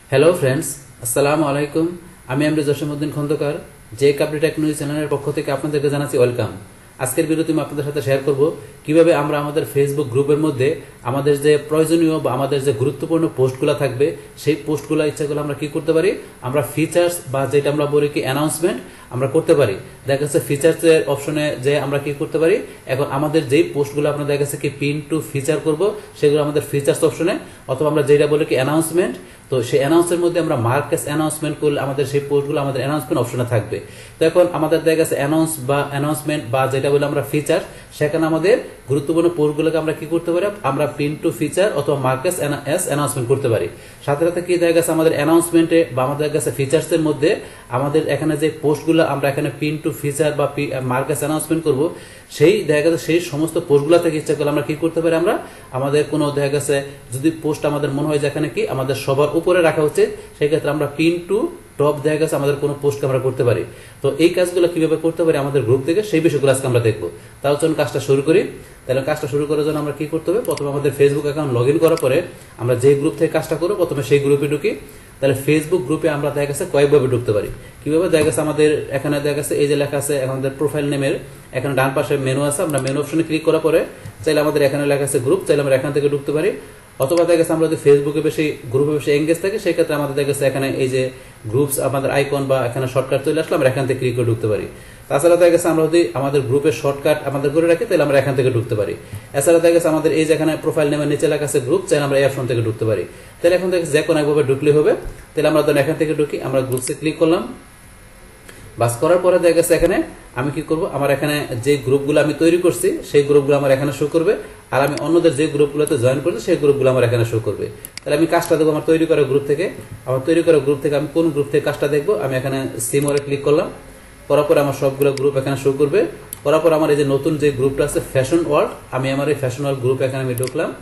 Hello friends, আসসালামু আলাইকুম। আমি MD Jasimuddin Khandakar, Jack update technology চ্যানেলের পক্ষ থেকে আপনাদেরকে জানাচ্ছি ওয়েলকাম। আজকের ভিডিওতে আমি আপনাদের সাথে শেয়ার করব কিভাবে আমরা আমাদের ফেসবুক গ্রুপের মধ্যে আমাদের যে প্রয়োজনীয় বা আমাদের যে গুরুত্বপূর্ণ পোস্টগুলো থাকবে সেই পোস্টগুলো ইচ্ছা করলে আমরা কি করতে পারি, আমরা ফিচার্স বা যেটা আমরা বলি কি অ্যানাউন্সমেন্ট আমরা করতে পারি। দেখা যাচ্ছে ফিচার্সের অপশনে যে আমরা কি করতে পারি, এখন আমাদের যেই পোস্টগুলো আপনার দেখা যাচ্ছে কি পিন টু ফিচার করব সেগুলো আমাদের ফিচার্স অপশনে, অথবা আমরা যেটা বলি কি অ্যানাউন্সমেন্ট, তো সেই অ্যানাউন্সের মধ্যে আমরা মার্কেস অ্যানাউন্সমেন্ট করলে আমাদের সেই পোস্টগুলো আমাদের অ্যানাউন্সমেন্ট অপশনে থাকবে। তো এখন আমাদের দেখা গেছে অ্যানাউন্সমেন্ট বা যেটা বলে আমরা ফিচার, সেখানে আমাদের গুরুত্বপূর্ণ পোস্টগুলোকে আমরা কি করতে পারি, আমরা পিন টু ফিচার অথবা মার্কেস অ্যানাউন্সমেন্ট করতে পারি। সাথে সাথে কি দেখা গেছে আমাদের অ্যানাউন্সমেন্টে বা আমাদের কাছে ফিচার্সের মধ্যে আমাদের এখানে যে পোস্টগুলো আমরা এখানে পিন টু ফিচার বা মার্কেস অ্যানাউন্সমেন্ট করব, সেই দেখা গেছে সেই সমস্ত পোস্টগুলো থেকে ইচ্ছা করলে আমরা কি করতে পারি, আমরা আমাদের কোনো দেখা গেছে যদি পোস্ট আমাদের মনে হয় যেখানে কি আমাদের সবার উপরে রাখা হচ্ছে, সেই ক্ষেত্রে আমরা পিন টু টপ দেখা গেছে আমাদের কোনো পোস্টকে আমরা করতে পারি। তো এই কাজগুলো কিভাবে করতে পারি আমাদের গ্রুপ থেকে, সেই বিষয়গুলো আজকে আমরা দেখবো। তার জন্য কাজটা শুরু করি। তাহলে কাজটা শুরু করার জন্য আমরা কি করতে হবে, প্রথমে আমাদের ফেসবুক অ্যাকাউন্ট লগ ইন করার পরে আমরা যে গ্রুপ থেকে কাজটা করবো প্রথমে সেই গ্রুপে ঢুকি। তাহলে ফেসবুক গ্রুপে আমরা দেখা গেছে কয়েকভাবে ঢুকতে পারি। কিভাবে দেখা গেছে আমাদের এখানে দেখা গেছে এই যে লেখা আছে আমাদের প্রোফাইল নেমের এখানে ডান পাশে মেনু আছে, আমরা মেনু অপশনে ক্লিক করার পরে চাইলে আমাদের এখানে লেখা আছে গ্রুপ, চাইলে আমরা এখান থেকে ঢুকতে পারি। অথবা দেখা গেছে আমরা যদি ফেসবুকে বেশি গ্রুপে বেশি এঙ্গেজ থাকি, সেই ক্ষেত্রে আমাদের দেখা গেছে এখানে এই যে গ্রুপস আমাদের আইকন বা এখানে শর্টকাট চলে আসলে আমরা এখান থেকে ক্লিক করে ঢুকতে পারি। তাছাড়া দেখা গেছে আমরা যদি আমাদের গ্রুপের শর্টকাট আমাদের করে রাখি তাহলে আমরা এখান থেকে ঢুকতে পারি। এছাড়া দেখা গেছে আমাদের এই যে এখানে প্রোফাইল নেমের নিচে লেখা আছে গ্রুপ, চাইলে আমরা এই অপশন থেকে ঢুকতে পারি। তাহলে এখন দেখছি যে কোনো একভাবে ঢুকলে হবে। তাহলে আমরা ধরেন এখান থেকে ঢুকি, আমরা গ্রুপসে ক্লিক করলাম। বাস করার পরে দেখা গেছে এখানে আমি কি করব, আমার এখানে যে গ্রুপগুলো আমি তৈরি করছি সেই গ্রুপগুলো আমার এখানে শো করবে, আর আমি অন্যদের যে গ্রুপগুলোতে জয়েন করছি সেই গ্রুপগুলো আমার এখানে শো করবে। তাহলে আমি কাজটা দেখবো আমার তৈরি করা গ্রুপ থেকে। আমার তৈরি করা গ্রুপ থেকে আমি কোন গ্রুপ থেকে কাজটা দেখবো, আমি এখানে সিমোরে ক্লিক করলাম। করার পরে আমার সবগুলো গ্রুপ এখানে শো করবে। করার পর আমার এই যে নতুন যে গ্রুপটা আছে ফ্যাশন ওয়ার্ল্ড, আমি আমার এই ফ্যাশন ওয়ার্ল্ড গ্রুপ এখানে আমি ঢুকলাম।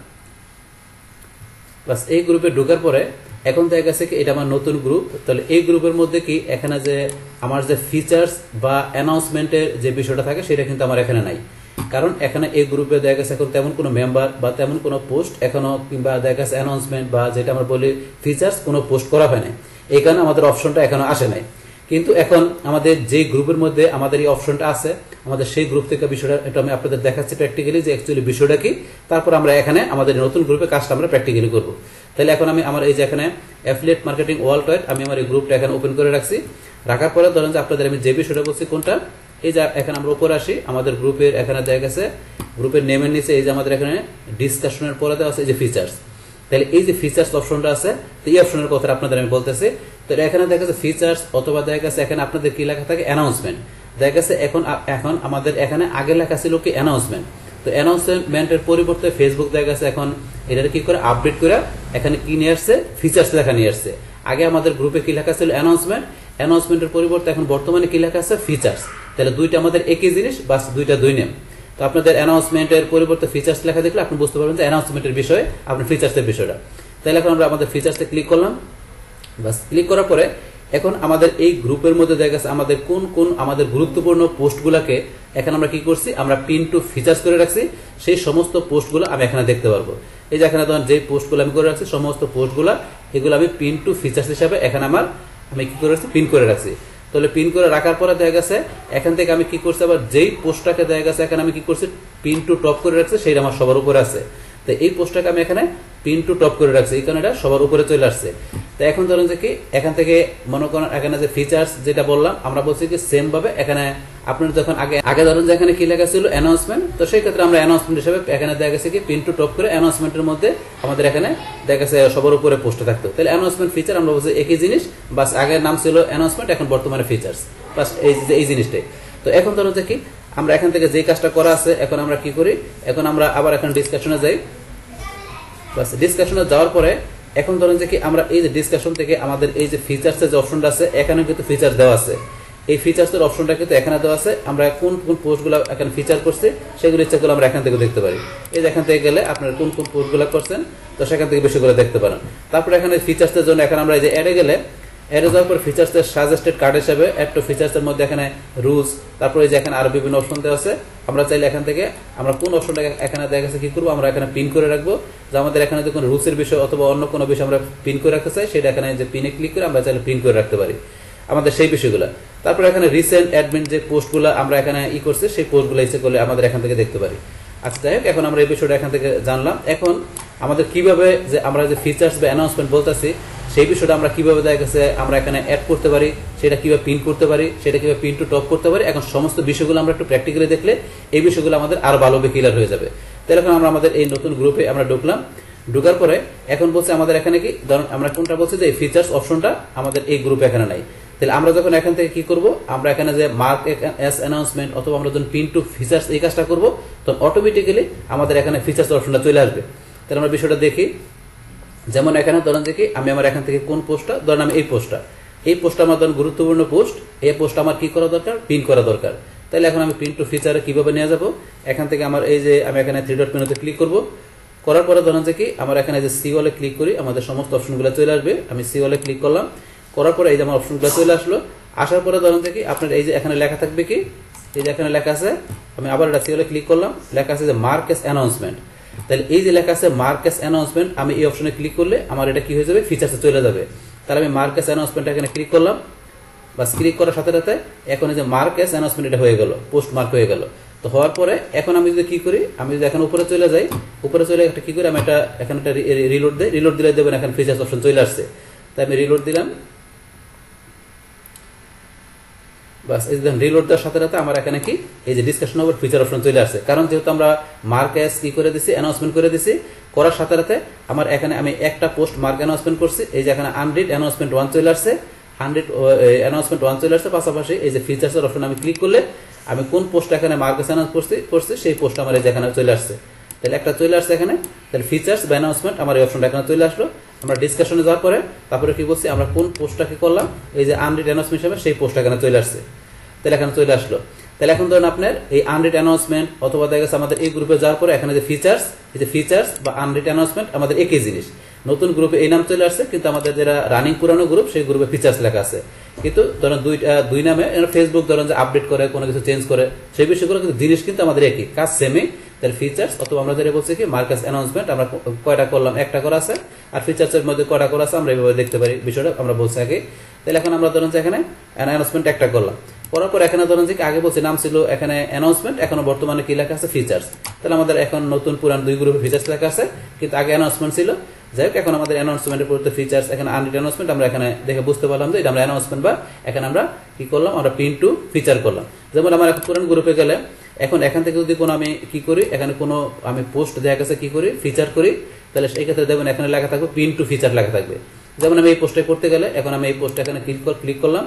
বাস এই গ্রুপে ঢোকার পরে এখন দেখা গেছে কি এটা আমার নতুন গ্রুপ। তাহলে এই গ্রুপের মধ্যে কি এখানে যে আমার যে ফিচার্স বা অ্যানাউন্সমেন্টের যে বিষয়টা থাকে সেটা কিন্তু আমার এখানে নাই, কারণ এখানে এই গ্রুপে দেখা গেছে এখন তেমন কোনো মেম্বার বা তেমন কোনো পোস্ট এখনো কিংবা দেখা গেছে অ্যানাউন্সমেন্ট বা যেটা আমরা বলি ফিচার্স কোনো পোস্ট করা হয় নাই, এই কারণে আমাদের অপশনটা এখনো আসে নাই। কিন্তু এখন আমাদের যে গ্রুপের মধ্যে আমাদের এই অপশনটা আছে, আমাদের সেই গ্রুপ থেকে বিষয়টা এটা আমি আপনাদের দেখাচ্ছি প্র্যাকটিক্যালি যে অ্যাকচুয়ালি বিষয়টা কি। তারপর আমরা এখানে আমাদের নতুন গ্রুপে কাজটা আমরা প্র্যাকটিক্যালি করবো। তাহলে এখন আমি আমার এই যে এখানে অ্যাফিলিয়েট মার্কেটিং ওয়ার্ল্ড ওয়াইড আমি আমার এই গ্রুপটা এখানে ওপেন করে রাখছি। রাখার পরে ধরেন যে আপনাদের আমি যে বিষয়টা বলছি কোনটা, এই যে এখানে আমরা উপরে আসি, আমাদের গ্রুপের এখানে দেখা গেছে গ্রুপের নেমের নিচে এই যে আমাদের এখানে ডিসকাশনের পরে দেওয়া আছে এই যে ফিচার্স। তাহলে এই যে ফিচার্স অপশনটা আছে, তো এই অপশনের কথা আপনাদের আমি বলতেছি। তো এখানে দেখা যাচ্ছে ফিচার্স অথবা দেখা গেছে এখানে আপনাদের কি লেখা থাকে অ্যানাউন্সমেন্ট। দেখা গেছে এখন আমাদের এখানে আগে লেখা ছিল কি অ্যানাউন্সমেন্ট। তো অ্যানাউন্সমেন্টের পরিবর্তে ফেসবুক দেখা গেছে এখন এটা কি করে আপডেট করে এখানে কি নিয়ে আসছে, ফিচার্স লেখা নিয়ে আসছে। আগে আমাদের গ্রুপে কি লেখা ছিল অ্যানাউন্সমেন্টের পরিবর্তে এখন বর্তমানে কি লেখা আছে ফিচার্স। তাহলে দুইটা আমাদের একই জিনিস, বাস দুইটা দুই নেম। তো আপনাদের অ্যানাউন্সমেন্টের পরিবর্তে ফিচার্স লেখা দেখলে আপনি বুঝতে পারবেন যে অ্যানাউন্সমেন্টের বিষয়ে আপনার ফিচার্সের বিষয়টা। তাহলে এখন আমরা আমাদের ফিচার্সে ক্লিক করলাম। বাস ক্লিক করার পরে এখন আমাদের এই গ্রুপের মধ্যে দেখা গেছে আমাদের কোন কোন আমাদের গুরুত্বপূর্ণ পোস্টগুলোকে এখানে আমরা কি করছি, আমরা পিন টু ফিচার্স করে রাখছি। সেই সমস্ত পোস্টগুলো আমি এখানে দেখতে পারবো। এই যে এখানে ধরেন যে পোস্টগুলো আমি করে রাখছি সমস্ত পোস্টগুলো এগুলো আমি পিন টু ফিচার্স হিসাবে এখানে আমি কি করে রাখছি, পিন করে রাখছি। তাহলে পিন করে রাখার পরে দেখা গেছে এখান থেকে আমি কি করছি, আবার যেই পোস্টটাকে দেখা গেছে এখানে আমি কি করছি পিন টু টপ করে রাখছি, সেইটা আমার সবার উপরে আছে। তো এই পোস্টটাকে আমি এখানে পিন টু টপ করে রাখছি, এই কারণে এটা সবার উপরে চলে আসছে। তো এখন ধরেন যে কি এখান থেকে মনে করেন এখানে যে ফিচার্স যেটা বললাম আমরা বলছি কি সেম ভাবে এখানে আপনার যখন আগে ধরেন যে এখানে কি লেখা ছিল অ্যানাউন্সমেন্ট, তো সেই ক্ষেত্রে আমরা অ্যানাউন্সমেন্ট হিসেবে এখানে দেখা গেছে কি পিন টু টপ করে অ্যানাউন্সমেন্টের মধ্যে আমাদের এখানে দেখা গেছে সবার উপরে পোস্ট থাকতো। তাহলে অ্যানাউন্সমেন্ট ফিচার আমরা বলছি একই জিনিস, বাস আগের নাম ছিল অ্যানাউন্সমেন্ট এখন বর্তমানে ফিচার্স, বাস এই জিনিসটাই। তো এখন ধরুন যে কি আমরা এখান থেকে যে কাজটা করা আছে এখন আমরা কি করি, এখন আমরা আবার এখন ডিসকাশনে যাই। বাস ডিসকাশনে যাওয়ার পরে এখন ধরেন যে কি আমরা এই যে ডিসকাশন থেকে আমাদের এই যে ফিচার্সের যে অপশনটা আছে এখানে কিন্তু ফিচার দেওয়া আছে, এই ফিচার্সের অপশনটা কিন্তু এখানে দেওয়া আছে। আমরা কোন কোন পোস্টগুলো এখানে ফিচার করছি সেগুলো ইচ্ছা করলে আমরা এখান থেকে দেখতে পারি। এই যে এখান থেকে গেলে আপনারা কোন কোন পোস্টগুলো করছেন তো সেখান থেকে বিষয়গুলো দেখতে পারেন। তারপরে এখানে ফিচার্সের জন্য এখানে আমরা এই যে অ্যাডে গেলে এর যাওয়ার পর ফিচার্সের সাজেস্টেড কার্ড হিসেবে অ্যাড টু ফিচার্সের মধ্যে এখানে রুলস, তারপরে যে এখানে আরো বিভিন্ন অপশন দেওয়া আছে, আমরা চাইলে এখান থেকে আমরা কোন অপশনটা এখানে দেখা গেছে কি করবো, আমরা এখানে পিন করে রাখবো। যে আমাদের এখানে যে কোনো রুলসের বিষয় অথবা অন্য কোনো বিষয় আমরা পিন করে রাখতে চাই, সেটা এখানে যে পিনে ক্লিক করে আমরা চাইলে পিন করে রাখতে পারি আমাদের সেই বিষয়গুলো। তারপরে এখানে রিসেন্ট অ্যাডমিন যে পোস্টগুলো আমরা এখানে করছি, সেই পোস্টগুলো ইচ্ছে করলে আমাদের এখান থেকে দেখতে পারি। আচ্ছা যাই হোক, এখন আমরা এই বিষয়টা এখান থেকে জানলাম। এখন আমাদের কিভাবে যে আমরা যে ফিচার্স বা অ্যানাউন্সমেন্ট বলতেছি, সেই বিষয়টা আমরা কিভাবে দেখা গেছে আমরা এখানে অ্যাড করতে পারি, সেটা কিভাবে পিন করতে পারি, সেটা কিভাবে পিন টু টপ করতে পারি, এখন সমস্ত বিষয়গুলো আমরা একটু প্র্যাকটিক্যালি দেখলে এই বিষয়গুলো আমাদের আরো ভালোভাবে ক্লিয়ার হয়ে যাবে। তাহলে এখন আমরা আমাদের এই নতুন গ্রুপে আমরা ঢুকলাম। ঢুকার পরে এখন বলছে আমাদের এখানে কি, ধরুন আমরা কোনটা বলছি যে এই ফিচার্স অপশনটা আমাদের এই গ্রুপে এখানে নাই। তাহলে আমরা যখন এখান থেকে কি করব, আমরা এখানে যে মার্ক এস অ্যানাউন্সমেন্ট অথবা আমরা যখন পিন টু ফিচার্স এই কাজটা করব, তখন অটোমেটিক্যালি আমাদের এখানে ফিচার্স অপশনটা চলে আসবে। তাহলে আমরা বিষয়টা দেখি। যেমন এখানে ধরেন যে কি আমি আমার এখান থেকে কোন পোস্টটা, ধরেন আমি এই পোস্টটা আমার ধরেন গুরুত্বপূর্ণ পোস্ট, এই পোস্টটা আমার কি করা দরকার, পিন করা দরকার। তাহলে এখন আমি পিন টু ফিচারে কিভাবে নিয়ে যাব, এখান থেকে আমার এই যে আমি এখানে থ্রি ডট মেনুতে ক্লিক করব। করার পরে ধরেন যে কি আমার এখানে যে সি ওয়ালে ক্লিক করি, আমাদের সমস্ত অপশনগুলো চলে আসবে। আমি সি ওয়ালে ক্লিক করলাম, করার পরে এই যে আমার অপশনগুলো চলে আসলো। আসার পরে ধরেন যে কি আপনার এই যে এখানে লেখা থাকবে কি, এই যে এখানে লেখা আছে, আমি আবার এটা সি ওয়ালে ক্লিক করলাম, লেখা আছে যে মার্ক এস অ্যানাউন্সমেন্ট। তাহলে এই যে লেখা আছে মার্ক এস অ্যানাউন্সমেন্ট, আমি এই অপশনে ক্লিক করলে আমার এটা কি হয়ে যাবে, ফিচার্সে চলে যাবে। তাহলে আমি মার্ক এস অ্যানাউন্সমেন্ট এখানে ক্লিক করলাম, বাস ক্লিক করার সাথে সাথে এখন এই যে মার্ক এস অ্যানাউন্সমেন্ট এটা হয়ে গেল, পোস্ট মার্ক হয়ে গেল। তো হওয়ার পরে এখন আমি যদি কি করি, আমি যদি এখন উপরে চলে যাই, উপরে চলে একটা কি করি, আমি এটা এখানে একটা রিলোড দেই, রিলোড দিলে দেবেন এখন ফিচার্স অপশন চলে আসছে। তাই আমি রিলোড দিলাম, বাস এই যে রিলোড দেওয়ার সাথে সাথে আমার এখানে কি এই যে ডিসকাশন ওভার ফিচার অপশন চলে আসছে। কারণ যেহেতু আমরা মার্ক এস কি করে দিছি, অ্যানাউন্সমেন্ট করে দিছি, করার সাথে সাথে আমার এখানে আমি একটা পোস্ট মার্ক অ্যানাউন্সমেন্ট করছি, এই যে এখানে আনরিড অ্যানাউন্সমেন্ট 1 চলে আসছে, 100 অ্যানাউন্সমেন্ট 1 চলে আসছে। পাশাপাশি এই যে ফিচার্সের অপশন আমি ক্লিক করলে আমি কোন পোস্ট এখানে মার্ক এস অ্যানাউন্স করছি সেই পোস্ট আমার এই যে এখানে চলে আসছে। তাহলে একটা চলে আসছে এখানে, তাহলে ফিচার্স বা অ্যানাউন্সমেন্ট আমার এই অপশনটা এখানে চলে আসলো। আমরা ডিসকাশনে যাওয়ার পরে তারপরে কি বলছি, আমরা কোন পোস্টটাকে করলাম, এই যে আনরিড অ্যানাউন্সমেন্ট হিসেবে সেই পোস্টটা এখানে চলে আসছে। তাহলে এখানে চলে আসলো। তাহলে এখন ধরেন আপনার এই আনরিড অ্যানাউন্সমেন্ট অথবা দেখা গেছে আমাদের এই গ্রুপে যাওয়ার পরে এখানে যে ফিচার্স, এই যে ফিচার্স বা আনরিড অ্যানাউন্সমেন্ট আমাদের একই জিনিস। নতুন গ্রুপে এই নাম চলে আসছে, কিন্তু আমাদের যারা রানিং পুরানো গ্রুপ সেই গ্রুপে ফিচার্স লেখা আছে। কিন্তু ধরেন দুই নামে ফেসবুক ধরেন যে আপডেট করে কোনো কিছু চেঞ্জ করে সেই বিষয়গুলো, কিন্তু জিনিস কিন্তু আমাদের একই, কাজ সেমই। তাহলে ফিচার্স অথবা আমরা যেটা বলছি কি মার্কাস অ্যানাউন্সমেন্ট আমরা কয়টা করলাম, একটা করা আছে, আর ফিচার্সের মধ্যে কয়টা করা আছে আমরা এইভাবে দেখতে পারি, বিষয়টা আমরা বলছি আগে। তাহলে এখন আমরা ধরেন যে এখানে অ্যানাউন্সমেন্ট একটা করলাম, করার পর এখানে ধরেন যে আগে বলছি নাম ছিল এখানে অ্যানাউন্সমেন্ট, এখন বর্তমানে কি লেখা আছে, ফিচার্স। তাহলে আমাদের এখন নতুন পুরান দুই গ্রুপে ফিচার্স লেখা আছে, কিন্তু আগে অ্যানাউন্সমেন্ট ছিল। যাই হোক, এখন আমাদের অ্যানাউন্সমেন্টের পরিবর্তে ফিচার্স, এখানে আনরিড অ্যানাউন্সমেন্ট আমরা এখানে দেখে বুঝতে পারলাম যে এটা আমরা অ্যানাউন্সমেন্ট, বা এখানে আমরা কি করলাম, আমরা পিন টু ফিচার করলাম। যেমন আমার এখন পুরান গ্রুপে গেলে এখন এখান থেকে যদি কোনো আমি কি করি, এখানে কোনো আমি পোস্ট দেখা গেছে কি করি, ফিচার করি, তাহলে সেই ক্ষেত্রে দেখবেন এখানে লেখা থাকবে পিন টু ফিচার লেখা থাকবে। যেমন আমি এই পোস্টে করতে গেলে এখন আমি এই পোস্টটা এখানে ক্লিক করলাম,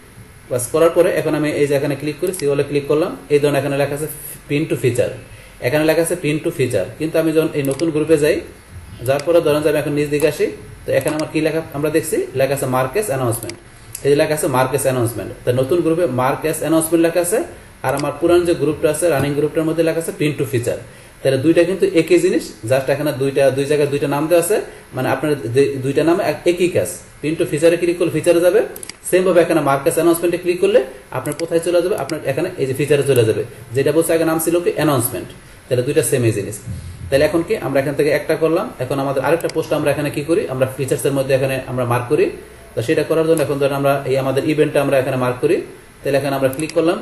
বাস করার পরে এখন আমি এই যে এখানে ক্লিক করি, সিওলে ক্লিক করলাম, এই ধরনের এখানে লেখা আছে পিন টু ফিচার, এখানে লেখা আছে পিন টু ফিচার। কিন্তু আমি যখন এই নতুন গ্রুপে যাই, যার পরে ধরেন যে আমি এখন নিজ দিকে আসি, তো এখানে আমার কি লেখা আমরা দেখছি, লেখা আছে মার্কেস অ্যানাউন্সমেন্ট, এই যে লেখা আছে মার্কেস অ্যানাউন্সমেন্ট। তো নতুন গ্রুপে মার্কেস অ্যানাউন্সমেন্ট লেখা আছে, আর আমার পুরান যে গ্রুপটা আছে রানিং গ্রুপটার মধ্যে লেখা আছে পিন টু ফিচার। তাহলে দুইটা কিন্তু একই জিনিস, জাস্ট এখানে দুই জায়গায় দুইটা নাম দেওয়া আছে, মানে আপনার দুইটা নামে একই কাজ। পিন টু ফিচারে ক্লিক করলে ফিচারে যাবে, সেম ভাবে এখানে মার্কেস অ্যানাউন্সমেন্টে ক্লিক করলে আপনার কোথায় চলে যাবে, আপনার এখানে এই যে ফিচারে চলে যাবে, যেটা বলছে আগে নাম ছিল কি অ্যানাউন্সমেন্ট। তাহলে দুইটা সেম এই জিনিস। তাহলে এখন কি আমরা এখান থেকে একটা করলাম, এখন আমাদের আরেকটা পোস্ট আমরা এখানে কি করি, আমরা ফিচার্সের মধ্যে এখানে আমরা মার্ক করি। তো সেটা করার জন্য এখন ধরেন আমরা এই আমাদের ইভেন্টটা আমরা এখানে মার্ক করি। তাহলে এখানে আমরা ক্লিক করলাম,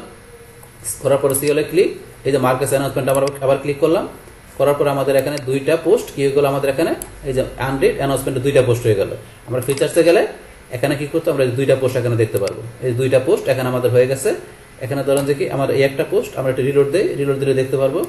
করার পরে সিওলে ক্লিক, এই যে মার্কেস অ্যানাউন্সমেন্ট আবার ক্লিক করলাম, করার পর আমাদের এখানে দুইটা পোস্ট কি হয়ে গেল, আমাদের এখানে এই যে আনরিড অ্যানাউন্সমেন্টে দুইটা পোস্ট হয়ে গেল। আমরা ফিচার্সে গেলে এখানে কি করতে, আমরা দুইটা পোস্ট এখানে দেখতে পারবো, এই দুইটা পোস্ট এখানে আমাদের হয়ে গেছে। এখানে ধরেন যে কি আমার এই একটা পোস্ট, আমরা একটা রিলোড দেই, রিলোড দিলে দেখতে পারবো।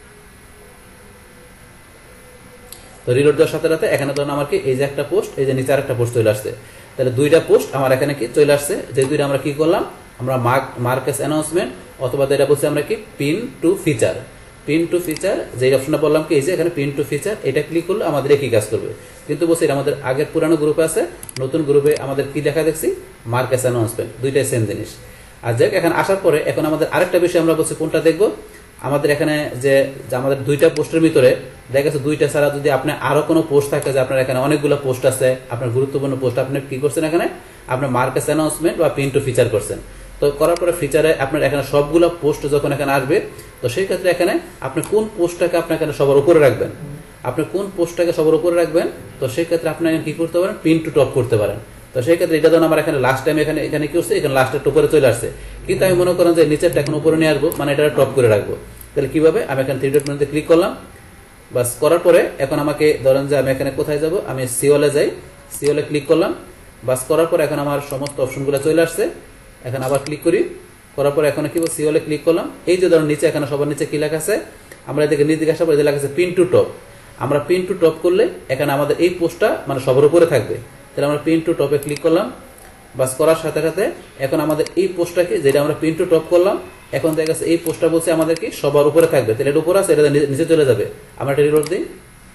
তো রিলোড দেওয়ার সাথে সাথে এখানে ধরেন আমার কি এই যে একটা পোস্ট, এই যে নিচে আরেকটা পোস্ট চলে আসছে। তাহলে দুইটা পোস্ট আমার এখানে কি চলে আসছে, যে দুইটা আমরা কি করলাম, আমরা মার্কেস অ্যানাউন্সমেন্ট অথবা যেটা বলছি আমরা কি pin to feature. Pin to feature যে অপশনটা বললাম কি, এই যে এখানে পিন টু ফিচার, এটা ক্লিক করলে আমাদের একই কাজ করবে। কিন্তু বলছি আমাদের আগের পুরানো গ্রুপে আছে, নতুন গ্রুপে আমাদের কি দেখা দেখছি, মার্কেস অ্যানাউন্সমেন্ট, দুইটাই সেম জিনিস। আর যাক, এখানে আসার পরে এখন আমাদের আরেকটা বিষয় আমরা বলছি কোনটা দেখবো, আমাদের এখানে যে আমাদের দুইটা পোস্টের ভিতরে দেখা গেছে দুইটা ছাড়া যদি আপনার আরো কোনো পোস্ট থাকে যে আপনার এখানে অনেকগুলো পোস্ট আছে, আপনার গুরুত্বপূর্ণ পোস্ট, আপনি কি করছেন এখানে আপনার মার্কেস অ্যানাউন্সমেন্ট বা পিন টু ফিচার করছেন। তো করার পরে ফিচারে আপনার এখানে সবগুলো পোস্ট যখন এখানে আসবে, তো সেই ক্ষেত্রে এখানে আপনি কোন পোস্টটাকে আপনি এখানে সবার উপরে রাখবেন, আপনি কোন পোস্টটাকে সবার উপরে রাখবেন, তো সেই ক্ষেত্রে আপনি কি করতে পারেন, পিন টু টপ করতে পারেন। তো সেই ক্ষেত্রে এটা ধরুন আমার এখানে লাস্ট টাইম এখানে কি হচ্ছে, এখানে লাস্টের উপরে চলে আসছে, কিন্তু আমি মনে করেন যে নিচেরটা এখন উপরে নিয়ে আসবো, মানে এটা টপ করে রাখবো। তাহলে কিভাবে, আমি এখানে থ্রি ডট মেনুতে ক্লিক করলাম, বাস করার পরে এখন আমাকে ধরেন যে আমি এখানে কোথায় যাব, আমি সিওলে যাই, সিওলে ক্লিক করলাম, বাস করার পরে এখন আমার সমস্ত অপশনগুলো চলে আসছে। এখন আবার ক্লিক করি, করার পরে এখন কি সিওলে ক্লিক করলাম, এই যে ধরুন নিচে এখানে সবার নিচে কি লেখা আছে, আমরা এদিকে নিচে আসার পরে লেখা আছে পিন টু টপ। আমরা পিন টু টপ করলে এখানে আমাদের এই পোস্টটা মানে সবার উপরে থাকবে। তাহলে আমরা পিন টু টপে ক্লিক করলাম, বাস করার সাথে সাথে এখন আমাদের এই পোস্টটাকে, যেটা আমরা পিন টু টপ করলাম, এখন দেখা গেছে এই পোস্টটা বলছে আমাদের কি সবার উপরে থাকবে। তাহলে এটা উপরে আছে, এটা নিচে চলে যাবে। আমরা এটা রিলোড দিই,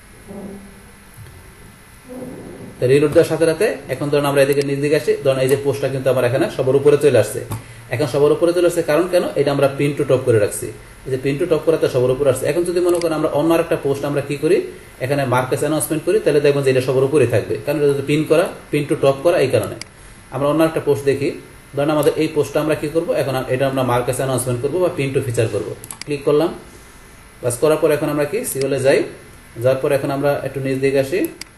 রিলোড দেওয়ার সাথে সাথে এখন ধরুন আমরা এদিকে নিচ দিকে আসি, ধরুন এই যে পোস্টটা কিন্তু আমার এখানে সবার উপরে চলে আসছে। এখন সবার উপরে চলে আসছে কারণ কেন, এটা আমরা পিন টু টপ করে রাখছি, এই যে পিন টু টপ করাতে সবার উপরে আসছে। এখন যদি মনে করেন আমরা অন্য আরেকটা পোস্ট আমরা কি করি, এখানে মার্কেস অ্যানাউন্সমেন্ট করি, তাহলে দেখবেন যে এটা সবার উপরে থাকবে, কারণ এটা যদি পিন করা, পিন টু টপ করা, এই কারণে। আমরা অন্য একটা পোস্ট দেখি, ধরুন আমাদের এই পোস্টটা আমরা কি করব, এখন এটা আমরা মার্কেস অ্যানাউন্সমেন্ট করবো বা পিন টু ফিচার করব। ক্লিক করলাম, বাস করার পর এখন আমরা কি সিওলে যাই, যাওয়ার পর এখন আমরা একটু নিচ দিকে আসি,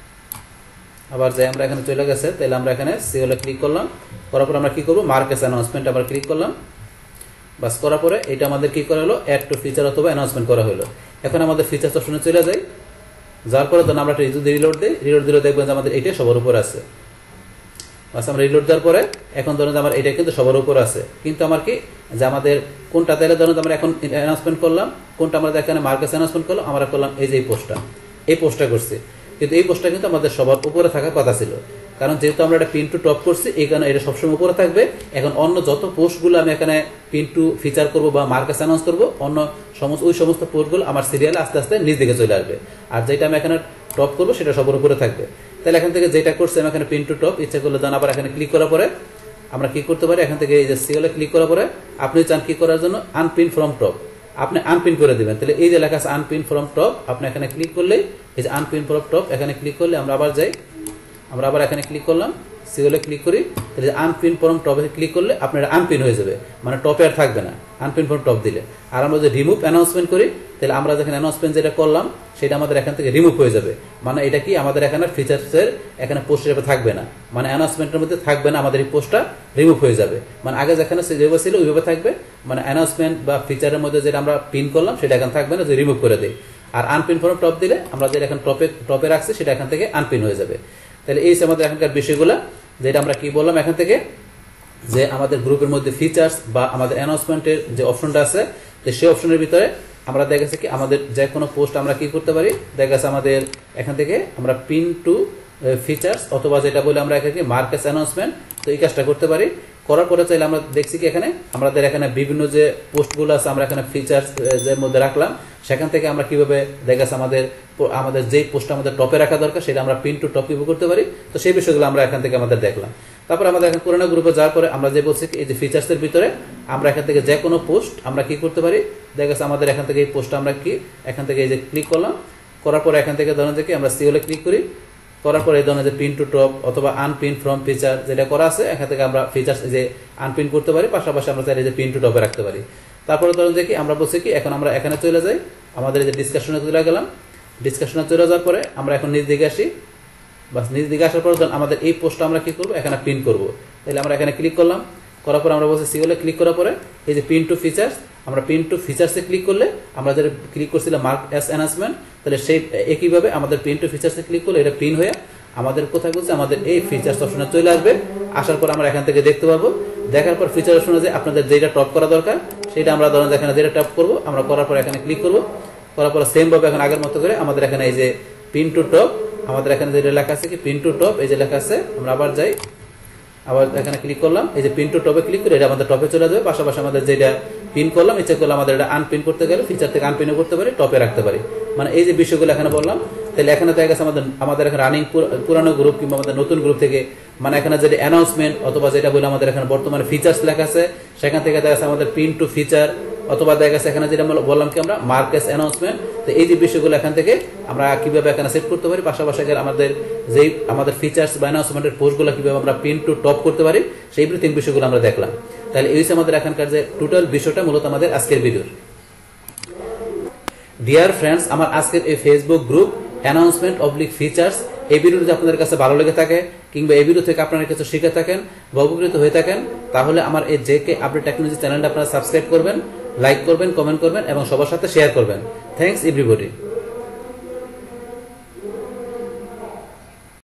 আবার যাই আমরা এখানে চলে গেছে, তাহলে আমরা এখানে সিওলে ক্লিক করলাম, করার পর আমরা কি করব, মার্কেস অ্যানাউন্সমেন্ট আবার ক্লিক করলাম, বাস করার পরে এটা আমাদের কি করা হলো, অ্যাড টু ফিচার অথবা অ্যানাউন্সমেন্ট করা হলো। এখন আমাদের ফিচার্স অপশনে চলে যাই, যার পরে ধরুন আমরা যদি রিলোড দিই, রিলোড দিলে দেখবেন যে আমাদের এটা সবার উপর আছে। বাস আমরা রিলোড দেওয়ার পরে এখন ধরুন যে আমার এটা কিন্তু সবার উপর আছে, কিন্তু আমার কি যে আমাদের কোনটা, তাহলে ধরুন আমরা এখন অ্যানাউন্সমেন্ট করলাম, কোনটা আমরা এখানে মার্কেস অ্যানাউন্সমেন্ট করলাম, আমরা করলাম এই যে এই পোস্টটা করছি, কিন্তু এই পোস্টটা কিন্তু আমাদের সবার উপরে থাকার কথা ছিল, কারণ যেহেতু আমরা এটা পিন টু টপ করছি, এই কারণে এটা সবসময় উপরে থাকবে। এখন অন্য যত পোস্টগুলো আমি এখানে পিন টু ফিচার করবো বা মার্কেস অ্যানাউন্স করবো, অন্য ওই সমস্ত পোস্টগুলো আমার সিরিয়ালে আস্তে আস্তে নিচ দিকে চলে আসবে, আর যেটা আমি এখানে টপ করবো সেটা সবার উপরে থাকবে। তাহলে এখান থেকে যেটা করছি আমি এখানে পিন টু টপ, ইচ্ছা করলে দেন আবার এখানে ক্লিক করার পরে আমরা কি করতে পারি, এখান থেকে এই যে সিওলে ক্লিক করার পরে আপনি চান কি করার জন্য, আনপিন ফ্রম টপ, আপনি আনপিন করে দিবেন। তাহলে এই যে লেখা আছে আনপিন ফ্রম টপ, আপনি এখানে ক্লিক করলেই এই যে আনপিন ফ্রম টপ, এখানে ক্লিক করলে আমরা আবার যাই, আমরা আবার এখানে ক্লিক করলাম, সিওলে ক্লিক করি, তাহলে আনপিন ফ্রম টপে ক্লিক করলে আপনার আনপিন হয়ে যাবে, মানে টপে আর থাকবে না আনপিন ফ্রম টপ দিলে। আর আমরা যদি রিমুভ অ্যানাউন্সমেন্ট করি, তাহলে আমরা যখন অ্যানাউন্সমেন্ট যেটা করলাম সেটা আমাদের এখান থেকে রিমুভ হয়ে যাবে, মানে এটা কি আমাদের এখানে ফিচার্সের এখানে পোস্ট হিসেবে থাকবে না, মানে অ্যানাউন্সমেন্টের মধ্যে থাকবে না, আমাদের এই পোস্টটা রিমুভ হয়ে যাবে। মানে আগে যেখানে যেভাবে ছিল ওইভাবে থাকবে, মানে অ্যানাউন্সমেন্ট বা ফিচারের মধ্যে যেটা আমরা পিন করলাম সেটা এখন থাকবে না, যদি রিমুভ করে দিই। আর আনপিন ফ্রম টপ দিলে আমরা যেটা এখন টপে রাখছি সেটা এখান থেকে আনপিন হয়ে যাবে। তাহলে এই আমাদের এখানকার বিষয়গুলো, যেটা আমরা কি বললাম এখান থেকে, যে আমাদের গ্রুপের মধ্যে ফিচার্স বা আমাদের অ্যানাউন্সমেন্টের যে অপশনটা আছে, সেই অপশনের ভিতরে আমরা দেখা গেছে কি আমাদের যে কোনো পোস্ট আমরা কি করতে পারি, দেখা গেছে আমাদের এখান থেকে আমরা পিন টু ফিচার্স অথবা যেটা বলে আমরা এখানে মার্কেস অ্যানাউন্সমেন্ট, তো এই কাজটা করতে পারি। করার পরে চাইলে আমরা দেখছি কি এখানে আমাদের এখানে বিভিন্ন যে পোস্টগুলো আছে আমরা এখানে ফিচার্স এর মধ্যে রাখলাম, সেখান থেকে আমরা কিভাবে দেখা গেছে আমাদের যেই পোস্টটা আমাদের টপে রাখা দরকার সেটা আমরা পিন টু টপ কিভাবে করতে পারি, তো সেই বিষয়গুলো আমরা এখান থেকে আমাদের দেখলাম। তারপর আমাদের এখন পুরোনো গ্রুপে যাওয়ার পরে আমরা যে বলছি এই যে ফিচার্সের ভিতরে আমরা এখান থেকে যে কোনো পোস্ট আমরা কি করতে পারি, দেখা গেছে আমাদের এখান থেকে এই পোস্টটা আমরা কি এখান থেকে এই যে ক্লিক করলাম, করার পরে এখান থেকে ধরুন যে কি আমরা সিওলে ক্লিক করি, করার পরে এই ধরনের যে পিন টু টপ অথবা আনপিন ফ্রম ফিচার যেটা করা আছে, এখান থেকে আমরা ফিচার্স যে আনপিন করতে পারি, পাশাপাশি আমরা চাইলে যে পিন টু টপে রাখতে পারি। তারপরে ধরুন যে কি আমরা বলছি কি এখন আমরা এখানে চলে যাই, আমাদের এই যে ডিসকাশনে চলে গেলাম, ডিসকাশনে চলে যাওয়ার পরে আমরা এখন নিচ দিকে আসি, বাস নিচ দিকে আসার পর আমাদের এই পোস্টটা আমরা কি করবো, এখানে পিন করবো। তাহলে আমরা এখানে ক্লিক করলাম, করার পর আমরা বলছি সিওলে ক্লিক করার পরে এই যে পিন টু ফিচার্স, আমরা পিন টু ফিচার্সে ক্লিক করলে আমরা যেটা ক্লিক করছিলাম মার্ক অ্যাজ অ্যানাউন্সমেন্ট, তাহলে সেই একইভাবে আমাদের পিন টু ফিচার্সে ক্লিক করলে এটা পিন হয়ে আমাদের কোথায় বলছে আমাদের এই ফিচার্স অপশনে চলে আসবে। আসার পর আমরা এখান থেকে দেখতে পাবো, দেখার পর ফিচার অপশনে যে আপনাদের যেটা টপ করা দরকার সেটা আমরা ধরুন এখানে যেটা টপ করবো, আমরা করার পর এখানে ক্লিক করবো, করার পর সেম ভাবে এখন আগের মতো করে আমাদের এখানে এই যে পিন টু টপ, আমাদের এখানে যেটা লেখা আছে কি পিন টু টপ, এই যে লেখা আছে, আমরা আবার যাই, আবার এখানে ক্লিক করলাম, এই যে পিন টু টপে ক্লিক করে এটা আমাদের টপে চলে যাবে। পাশাপাশি আমাদের যেটা পিন করলাম, ইচ্ছা করলে আমাদের এটা আনপিন করতে গেলে ফিচার থেকে আনপিনও করতে পারি, টপে রাখতে পারি, মানে এই যে বিষয়গুলো এখানে বললাম। তাহলে এখানে দেখা গেছে আমাদের এখানে রানিং পুরানো গ্রুপ কিংবা আমাদের নতুন গ্রুপ থেকে, মানে এখানে যেটা অ্যানাউন্সমেন্ট অথবা যেটা বলে আমাদের এখানে বর্তমানে ফিচার্স লেখা আছে, সেখান থেকে দেখা গেছে আমাদের পিন টু ফিচার অথবা দেখা গেছে এখানে যেটা বললাম কি আমরা মার্কেস অ্যানাউন্সমেন্ট। তো এই যে বিষয়গুলো এখান থেকে আমরা কিভাবে এখানে সেট করতে পারি, পাশাপাশি আমাদের ফিচার্স বা অ্যানাউন্সমেন্টের পোস্টগুলো কিভাবে আমরা পিন টু টপ করতে পারি, সেই 3 বিষয়গুলো আমরা দেখলাম। তাহলে এই হচ্ছে আমাদের এখানকার যে টোটাল বিষয়টা মূলত আমাদের আজকের ভিডিওর। ডিয়ার ফ্রেন্ডস, আমার আজকের এই ফেসবুক গ্রুপ অ্যানাউন্সমেন্ট অবলিক ফিচার্স এই ভিডিও যদি আপনাদের কাছে ভালো লেগে থাকে কিংবা এই ভিডিও থেকে আপনারা কিছু শিখে থাকেন বা উপকৃত হয়ে থাকেন, তাহলে আমার এই জেকে আপডেট টেকনোলজি চ্যানেলটা আপনারা সাবস্ক্রাইব করবেন, লাইক করবেন, কমেন্ট করবেন এবং সবার সাথে শেয়ার করবেন। Thanks everybody.